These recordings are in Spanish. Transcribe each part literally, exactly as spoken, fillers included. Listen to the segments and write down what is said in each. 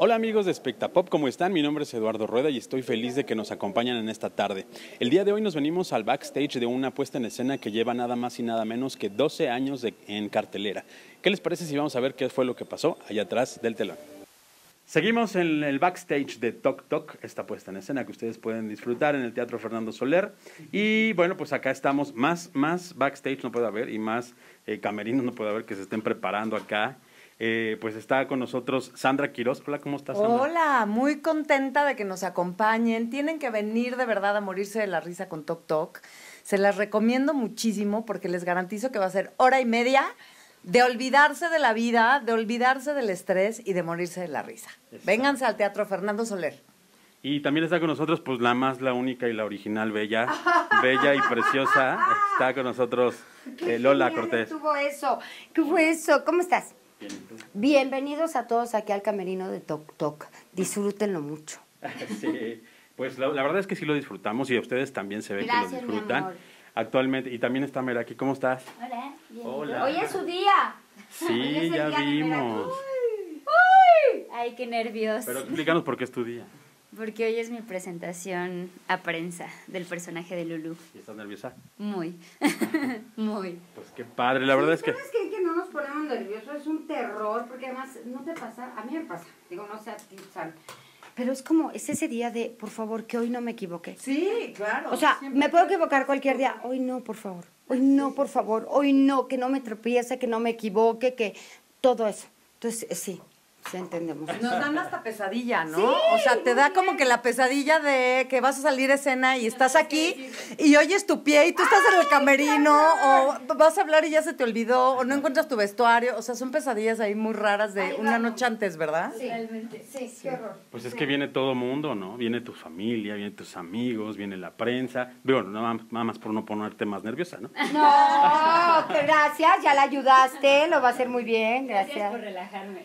Hola amigos de Espectapop, ¿cómo están? Mi nombre es Eduardo Rueda y estoy feliz de que nos acompañen en esta tarde. El día de hoy nos venimos al backstage de una puesta en escena que lleva nada más y nada menos que doce años de, en cartelera. ¿Qué les parece si vamos a ver qué fue lo que pasó allá atrás del telón? Seguimos en el backstage de Toc Toc, esta puesta en escena que ustedes pueden disfrutar en el Teatro Fernando Soler. Y bueno, pues acá estamos, más, más backstage no puede haber y más eh, camerinos no puede haber que se estén preparando acá. Eh, pues está con nosotros Sandra Quiroz. Hola, ¿cómo estás, Sandra? Hola, muy contenta de que nos acompañen. Tienen que venir de verdad a morirse de la risa con Toc Toc. Se las recomiendo muchísimo porque les garantizo que va a ser hora y media de olvidarse de la vida, de olvidarse del estrés y de morirse de la risa. Exacto. Vénganse al Teatro Fernando Soler. Y también está con nosotros, pues, la más, la única y la original, bella, bella y preciosa. Está con nosotros eh, Lola Cortés. ¿Qué tuvo eso? ¿Qué fue eso? ¿Cómo estás? Bien, Bienvenidos a todos aquí al camerino de Toc Toc. Disfrútenlo mucho. Sí, pues la, la verdad es que sí lo disfrutamos y a ustedes también se ve Gracias, que lo disfrutan. mi amor. Actualmente, y también está Meraki, ¿cómo estás? Hola. Bien. Hola. Hoy es su día. Sí, ya vimos. Uy, uy. Ay, qué nervios. Pero explícanos por qué es tu día. Porque hoy es mi presentación a prensa del personaje de Lulú. ¿Y estás nerviosa? Muy, muy. Pues qué padre, la verdad es que... ¿Sabes qué? Que no nos ponemos nerviosos, es un terror, porque además no te pasa, a mí me pasa, digo, no sé a ti, Sam, pero es como, es ese día de, por favor, que hoy no me equivoque. Sí, claro. O sea, me puedo equivocar cualquier día, hoy no, por favor, hoy no, por favor, hoy no, que no me tropiece, que no me equivoque, que todo eso. Entonces, eh, sí. Sí, entendemos. Nos dan hasta pesadilla, ¿no? Sí, o sea, te da muy como bien. que la pesadilla de que vas a salir a escena y estás aquí y oyes tu pie y tú estás en el camerino o vas a hablar y ya se te olvidó o no encuentras tu vestuario. O sea, son pesadillas ahí muy raras de Ahí una vamos. noche antes, ¿verdad? Sí, Realmente. sí, qué horror. Pues es que viene todo mundo, ¿no? Viene tu familia, viene tus amigos, viene la prensa. Bueno, nada más, nada más por no ponerte más nerviosa, ¿no? No, que gracias, ya la ayudaste, lo va a hacer muy bien, Gracias gracias. por relajarme.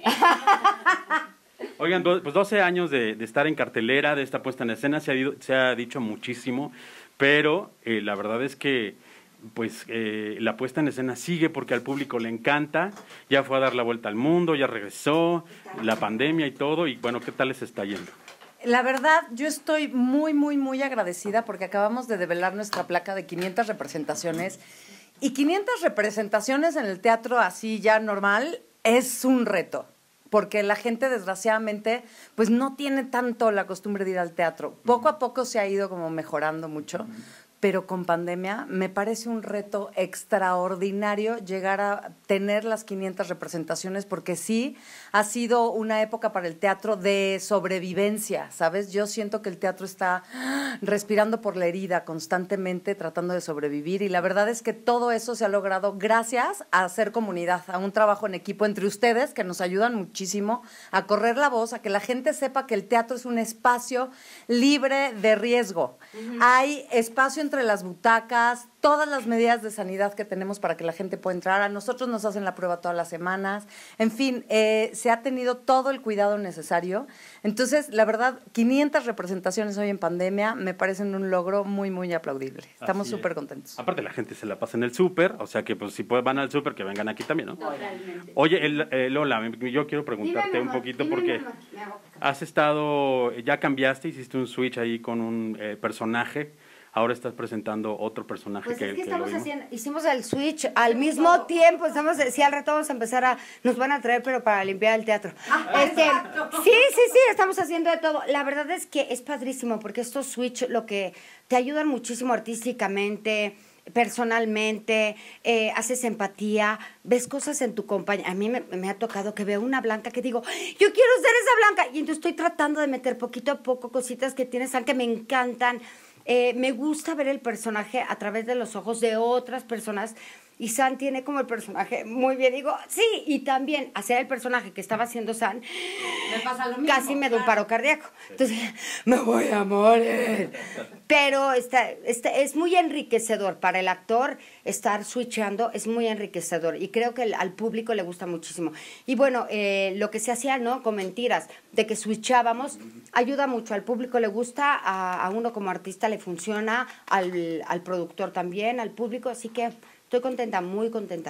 Oigan, do- pues doce años de, de estar en cartelera, de esta puesta en escena, se ha, ido- se ha dicho muchísimo, pero eh, la verdad es que pues eh, la puesta en escena sigue porque al público le encanta, ya fue a dar la vuelta al mundo, ya regresó, la pandemia y todo, y bueno, ¿qué tal les está yendo? La verdad, yo estoy muy, muy, muy agradecida porque acabamos de develar nuestra placa de quinientas representaciones y quinientas representaciones en el teatro así ya normal es un reto. Porque la gente, desgraciadamente, pues no tiene tanto la costumbre de ir al teatro. Poco a poco se ha ido como mejorando mucho, pero con pandemia me parece un reto extraordinario llegar a tener las quinientas representaciones, porque sí ha sido una época para el teatro de sobrevivencia, ¿sabes? Yo siento que el teatro está respirando por la herida constantemente, tratando de sobrevivir, y la verdad es que todo eso se ha logrado gracias a hacer comunidad, a un trabajo en equipo entre ustedes que nos ayudan muchísimo a correr la voz, a que la gente sepa que el teatro es un espacio libre de riesgo. Uh-huh. Hay espacio entre las butacas, todas las medidas de sanidad que tenemos para que la gente pueda entrar. A nosotros nos hacen la prueba todas las semanas. En fin, eh, se ha tenido todo el cuidado necesario. Entonces, la verdad, quinientas representaciones hoy en pandemia me parecen un logro muy, muy aplaudible. Estamos súper contentos. Aparte, la gente se la pasa en el súper, o sea que pues si pueden, van al súper, que vengan aquí también, ¿no? Totalmente. Oye, el, eh, Lola, yo quiero preguntarte Dime, un mamá, poquito dime, porque mamá, me hago caso. has estado, ya cambiaste, hiciste un switch ahí con un eh, personaje. Ahora estás presentando otro personaje Pues que, es que que estamos lo vimos. haciendo, hicimos el switch al mismo tiempo, estamos, sí, al rato vamos a empezar a, nos van a traer, pero para limpiar el teatro. Ah, este, sí, sí, sí, estamos haciendo de todo. La verdad es que es padrísimo, porque estos switch lo que te ayudan muchísimo artísticamente, personalmente, eh, haces empatía, ves cosas en tu compañía. A mí me, me ha tocado que veo una blanca que digo, yo quiero ser esa blanca, y entonces estoy tratando de meter poquito a poco cositas que tienes, que me encantan. Eh, me gusta ver el personaje a través de los ojos de otras personas, y San tiene como el personaje muy bien. Digo, sí, y también hacer el personaje que estaba haciendo San, Me pasa lo mismo, casi me da un claro. paro cardíaco. Entonces, me voy a morir. Pero está, está, es muy enriquecedor para el actor estar switchando, es muy enriquecedor, y creo que el, al público le gusta muchísimo. Y bueno, eh, lo que se hacía, ¿no?, con mentiras, de que switchábamos, ayuda mucho, al público le gusta, a, a uno como artista le funciona, al, al productor también, al público, así que estoy contenta, muy contenta.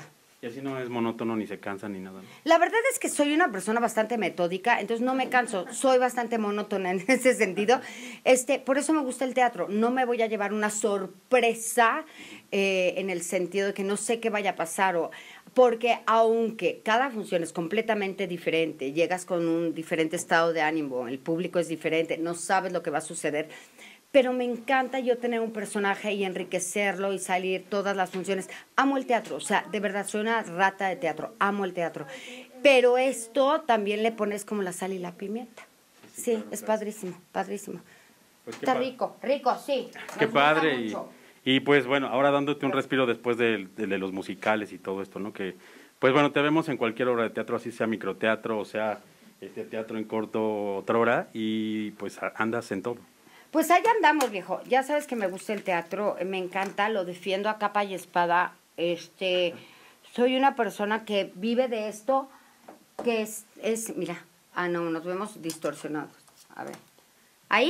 Y así no es monótono, ni se cansa, ni nada, ¿no? La verdad es que soy una persona bastante metódica, entonces no me canso, soy bastante monótona en ese sentido. Este, por eso me gusta el teatro, no me voy a llevar una sorpresa eh, en el sentido de que no sé qué vaya a pasar, o, porque aunque cada función es completamente diferente, llegas con un diferente estado de ánimo, el público es diferente, no sabes lo que va a suceder, pero me encanta yo tener un personaje y enriquecerlo y salir todas las funciones. Amo el teatro, o sea, de verdad, soy una rata de teatro, amo el teatro. Pero esto también le pones como la sal y la pimienta. Sí, sí, sí, claro, es claro. Padrísimo, padrísimo. Pues Está rico, rico, sí. Qué padre. Y, y pues bueno, ahora dándote un respiro después de, de, de los musicales y todo esto, ¿no? Que pues bueno, te vemos en cualquier obra de teatro, así sea microteatro, o sea, este teatro en corto, otra hora, y pues andas en todo. Pues allá andamos, viejo. Ya sabes que me gusta el teatro, me encanta, lo defiendo a capa y espada. Este, soy una persona que vive de esto, que es, es, mira, ah, no, nos vemos distorsionados. A ver, ¿ahí?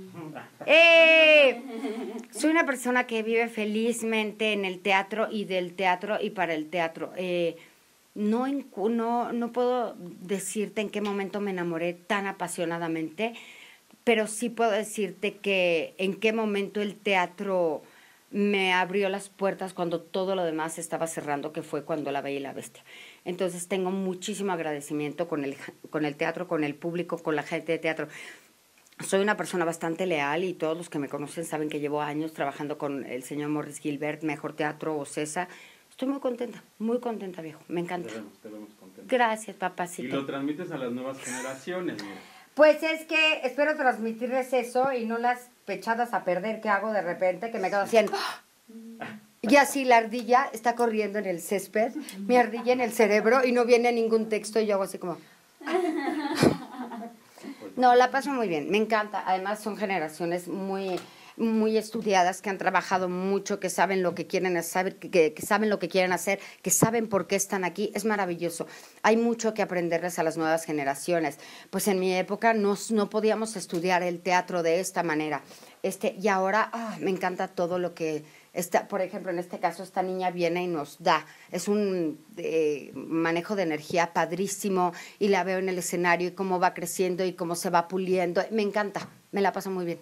Eh, soy una persona que vive felizmente en el teatro y del teatro y para el teatro. Eh, no, no, no puedo decirte en qué momento me enamoré tan apasionadamente, pero sí puedo decirte que en qué momento el teatro me abrió las puertas cuando todo lo demás estaba cerrando, que fue cuando La Bella y la Bestia. Entonces tengo muchísimo agradecimiento con el, con el teatro, con el público, con la gente de teatro. Soy una persona bastante leal y todos los que me conocen saben que llevo años trabajando con el señor Maurice Gilbert, Mejor Teatro Ocesa. Estoy muy contenta, muy contenta, viejo. Me encanta. Te vemos, te vemos contenta. Gracias, papacito. Y lo transmites a las nuevas generaciones, mira. Pues es que espero transmitirles eso y no las pechadas a perder que hago de repente, que me quedo haciendo. Y así la ardilla está corriendo en el césped, mi ardilla en el cerebro y no viene ningún texto y yo hago así como... No, la paso muy bien, me encanta. Además son generaciones muy, muy estudiadas, que han trabajado mucho, que saben lo que quieren hacer, que, que saben lo que quieren hacer, que saben por qué están aquí. Es maravilloso. Hay mucho que aprenderles a las nuevas generaciones. Pues en mi época no, no podíamos estudiar el teatro de esta manera. Este, y ahora ah, me encanta todo lo que... Esta, por ejemplo, en este caso, esta niña viene y nos da. Es un eh, manejo de energía padrísimo y la veo en el escenario y cómo va creciendo y cómo se va puliendo. Me encanta, me la paso muy bien.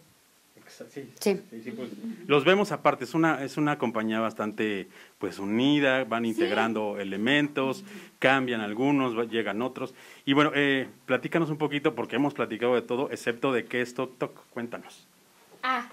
Sí, sí. sí, sí pues, los vemos aparte, es una, es una compañía bastante pues unida, van integrando sí. elementos, cambian algunos, llegan otros. Y bueno, eh, platícanos un poquito, porque hemos platicado de todo, excepto de qué es Toc Toc, cuéntanos. Ah,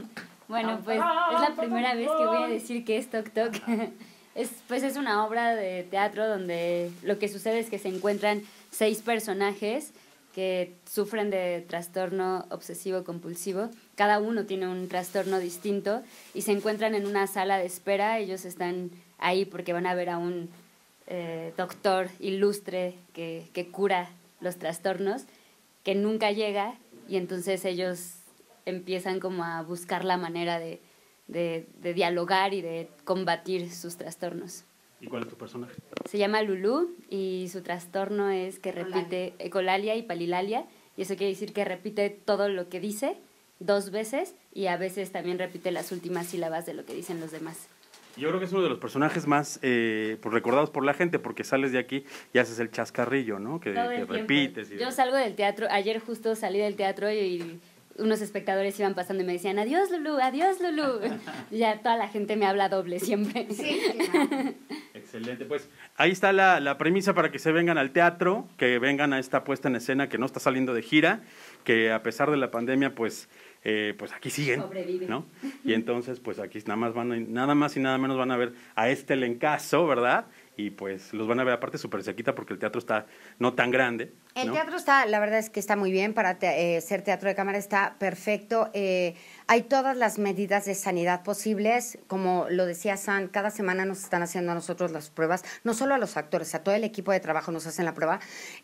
bueno, pues es la primera vez que voy a decir que es Toc Toc. Es, pues es una obra de teatro donde lo que sucede es que se encuentran seis personajes que sufren de trastorno obsesivo-compulsivo. Cada uno tiene un trastorno distinto y se encuentran en una sala de espera. Ellos están ahí porque van a ver a un eh, doctor ilustre que, que cura los trastornos, que nunca llega, y entonces ellos empiezan como a buscar la manera de, de, de dialogar y de combatir sus trastornos. ¿Y cuál es tu personaje? Se llama Lulú y su trastorno es que repite ecolalia y palilalia, y eso quiere decir que repite todo lo que dice dos veces y a veces también repite las últimas sílabas de lo que dicen los demás. Yo creo que es uno de los personajes más eh, pues recordados por la gente, porque sales de aquí y haces el chascarrillo, ¿no? Que, que repites. Y Yo salgo del teatro, ayer justo salí del teatro y unos espectadores iban pasando y me decían, adiós Lulú, adiós Lulú. Ya toda la gente me habla doble siempre. Sí, claro. Excelente, pues ahí está la, la premisa para que se vengan al teatro, que vengan a esta puesta en escena que no está saliendo de gira, que a pesar de la pandemia, pues, eh, pues aquí siguen, sobrevive, ¿no? Y entonces, pues aquí nada más van a, nada más y nada menos van a ver a este elencazo, ¿verdad? Y pues los van a ver aparte súper cerquita porque el teatro está no tan grande, ¿no? El teatro está, la verdad es que está muy bien, para te, eh, ser teatro de cámara está perfecto. Eh, hay todas las medidas de sanidad posibles, como lo decía San, cada semana nos están haciendo a nosotros las pruebas, no solo a los actores, a todo el equipo de trabajo nos hacen la prueba.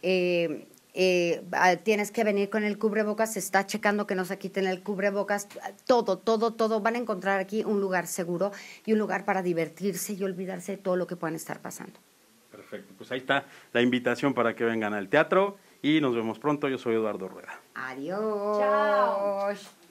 Eh, eh, tienes que venir con el cubrebocas, se está checando que no se quiten el cubrebocas, todo, todo, todo. Van a encontrar aquí un lugar seguro y un lugar para divertirse y olvidarse de todo lo que puedan estar pasando. Perfecto, pues ahí está la invitación para que vengan al teatro y nos vemos pronto. Yo soy Eduardo Rueda. Adiós. Chao.